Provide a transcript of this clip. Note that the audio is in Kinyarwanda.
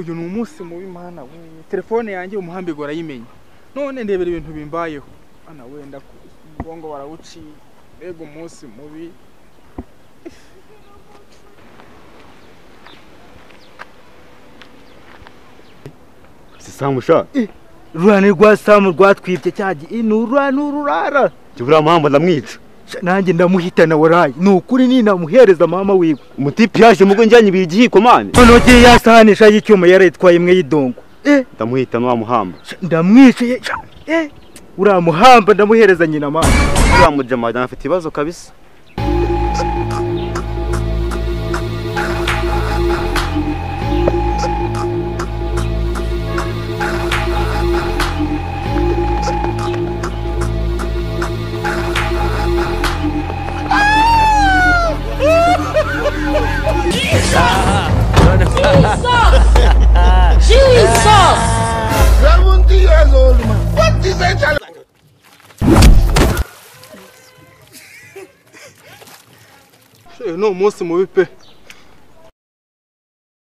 uyu ni umunsi mubi mana we. Telefone yanjye umuhambi go rayimenya. None ndebera ibintu bimbayeho. Ana wenda ubongo barawuci. Ego umunsi mubi. Sisamusha. Rurane rwa Samu rwatwibye cyagi inururara. Kibura mama ndamwica. Nanjye ndamuhitana warayi. Nukuri ni namuhereza mama wiwe. Umutipi yaje mugo njyanye ibigihiko mane. None giye yasanisha y'icyuma yaretwaye imwe y'idongo. Ndamuhitana wa muhamba. Ndamwice. Uramuhamba ndamuhereza nyina mama. Uramujama afite ibibazo kabisa. Jesus! 70 years old man. What is that? No umunsi mubi pe.